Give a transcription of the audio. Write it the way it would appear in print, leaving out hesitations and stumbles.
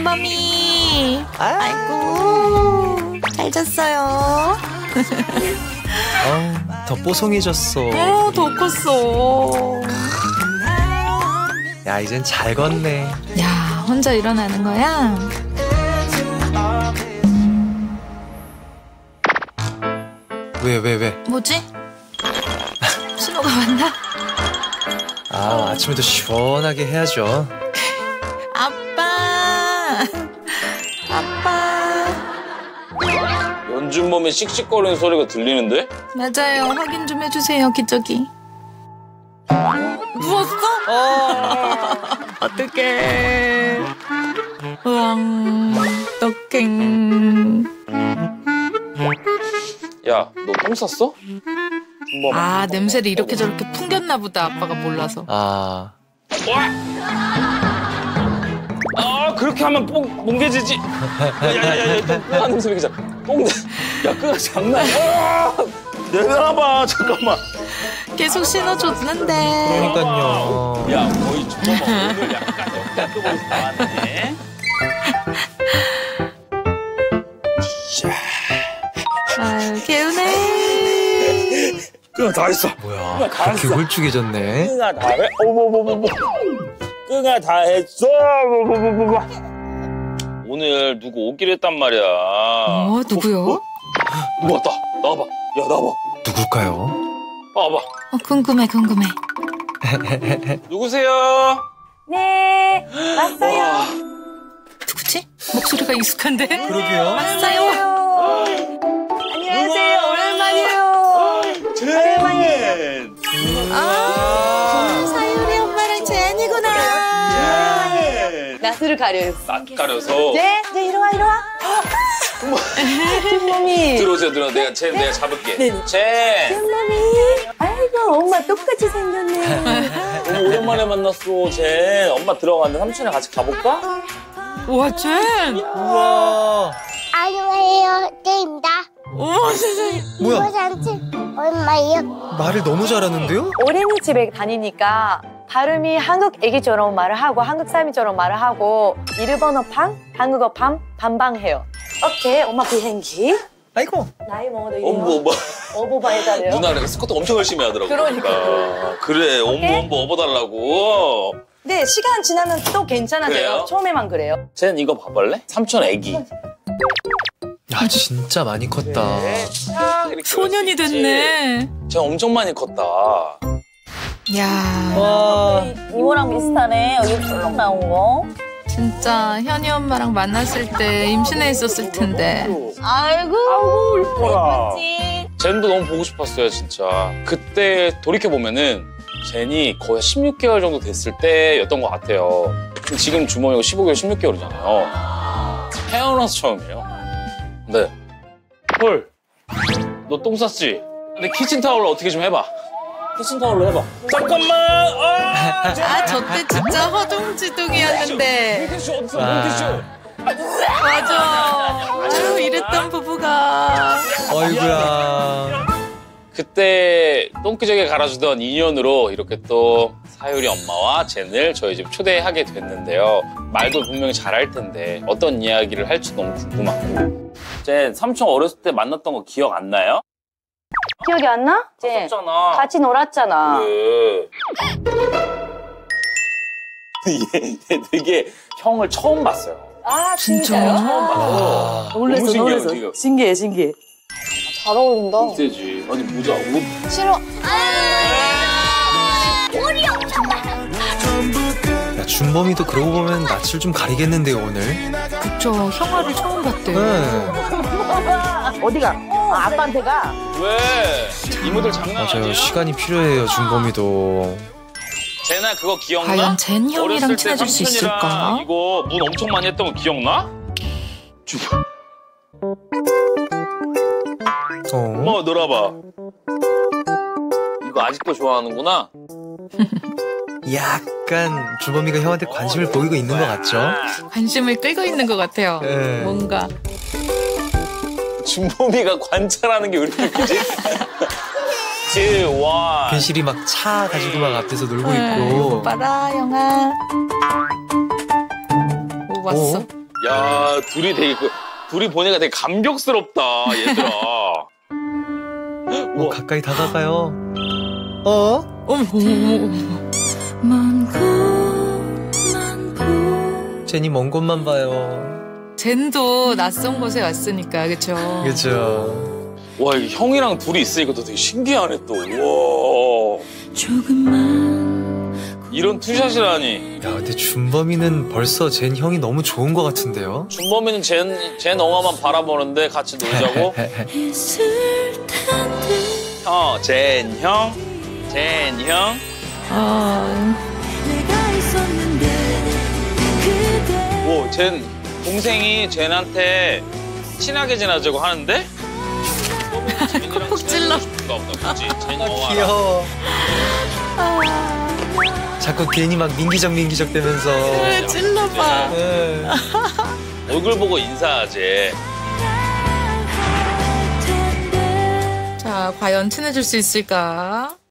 준범이. 아이고, 잘 잤어요. 더 뽀송해졌어. 더 컸어. 야, 이젠 잘 걷네. 야, 혼자 일어나는 거야? 왜? 뭐지? 신호가 왔나? 아침에도 시원하게 해야죠. 아빠. 연준범의 씩씩거리는 소리가 들리는데? 맞아요. 확인 좀 해주세요, 기저귀. 누웠어? 어떡해. 으앙, 어떡해. 야, 너 똥 쌌어? 준범아. 냄새를 이렇게 저렇게 풍겼나 보다, 아빠가 몰라서. 그렇게 하면 뭉개지지. 야야야야, 똥 하는 소리가 야, 끄가 장난이야. 내려놔봐, 잠깐만. 계속 신호 줬는데. 그러니까요. 야, 거의 준범아 오늘 약간 역대급으로 나왔네. 아유, 개운해. 끄가 다 했어. 뭐야, 그렇게 홀쭉해졌네. 끄가 다 해? 어머머머머. 끄가 다 했어. 오늘 누구 오기로 했단 말이야. 누구요? 누구 왔다. 나와봐. 야, 나와봐. 누굴까요? 와봐. 궁금해. 누구세요? 네, 왔어요. 누구지? 목소리가 익숙한데? 그러게요. 왔어요. 안녕하세요. 오랜만이에요. 젠! 사유리 엄마랑 제안이구나. 낯을 가려요. 낯 가려서. 네, 이리 와. 준범이. 들어오세요. 내가 잡을게. 네. 젠! 준범이. 아이고, 엄마 똑같이 생겼네. 너무 오랜만에 만났어, 젠. 엄마 들어갔는데 삼촌이랑 같이 가볼까? 우와, 젠. 우와. 안녕하세요, jen입니다. 어머, 세상에. 뭐야, 이거 삼촌 얼마예요? 말을 너무 잘하는데요? 어린이집에 다니니까 발음이 한국 애기처럼 말을 하고 한국 사람처럼 말을 하고 일본어 방, 한국어 반방해요. 오케이, 엄마 비행기. 아이고. 나이 먹어도 엄마. 어버바 해달래요. 누나가 스쿼트 엄청 열심히 하더라고. 그러니까. 그래, 엄마 업어달라고. 네, 시간 지나면 또 괜찮아져요. 그래요? 처음에만 그래요. 젠, 이거 봐볼래? 삼촌 애기. 야, 진짜 많이 컸다. 이렇게 소년이 됐네. 젠 엄청 많이 컸다. 야, 와. 이모랑 비슷하네. 여기 쫄록 나온 거. 진짜 현이 엄마랑 만났을 때 임신해 있었을 텐데. 아이고, 이뻐라. 예쁘지. 젠도 너무 보고 싶었어요, 진짜. 그때 돌이켜보면은 젠이 거의 16개월 정도 됐을 때였던 것 같아요. 지금 주머니가 15개월, 16개월이잖아요. 태어나서 처음이에요. 네. 헐, 너 똥 쌌지? 근데 키친타올로 어떻게 좀 해봐. 키친타올로 해봐. 잠깐만! 저 때 진짜 허둥지둥이었는데. 물티슈 어딨어, 물티슈. 맞아. 아유, 이랬던 부부가. 어이구야. 그때 똥기저귀 갈아주던 인연으로 이렇게 또 사유리 엄마와 젠을 저희 집 초대하게 됐는데요. 말도 분명히 잘할 텐데 어떤 이야기를 할지 너무 궁금하고. 젠, 삼촌 어렸을 때 만났던 거 기억 안 나요? 기억이 안 나? 네. 컸잖아. 같이 놀았잖아. 그래. 얘 되게 형을 처음 봤어요. 아, 진짜? 진짜요? 처음 봤어. 놀랬어, 너무 신기해요, 놀랬어. 지금. 신기해. 잘 어울린다. 세지. 아니, 모자, 옷. 싫어. 우리 엄청 많아. 야, 준범이도 그러고 보면 낯을 좀 가리겠는데요, 오늘? 그쵸, 형아를 처음 봤대요. 네. 어디가? 아빠한테 가. 왜? 이모들 장난 아니야? 맞아요. 시간이 필요해요, 준범이도. 쟤나 그거 기억나? 과연 젠 형이랑 어렸을 때 친해질 수 삼촌이랑 있을까? 이거 문 엄청 많이 했던 거 기억나? 엄마 놀아봐. 이거 아직도 좋아하는구나? 약간 준범이가 형한테 관심을 보이고 있는 것 같죠? 관심을 끌고 있는 것 같아요. 네. 뭔가. 준범이가 관찰하는 게 왜 이렇게 웃기지? 와. 근실이 막 차 가지고 막 앞에서 놀고 이거 있고. 봐라, 영아. 오, 왔어. 야, 둘이 보니까 되게 감격스럽다, 얘들아. 우와. 가까이 다가가요. 어? 어머, 제니 먼 곳만 봐요. 젠도 낯선 곳에 왔으니까, 그쵸? 그죠. 와, 이게 형이랑 둘이 있으니까 또 되게 신기하네, 또. 우와. 이런 투샷이라니. 야, 근데 준범이는 벌써 젠 형이 너무 좋은 것 같은데요? 준범이는 젠 엉아만 바라보는데 같이 놀자고? 젠 형. 오, 젠 동생이 젠한테 친하게 지내자고 하는데? 콕 찔러. 그치? 젠 엉아랑. 귀여워. 자꾸 괜히 막 민기적 되면서. 그래, 찔러봐. 네. 얼굴 보고 인사하지. 자, 과연 친해질 수 있을까?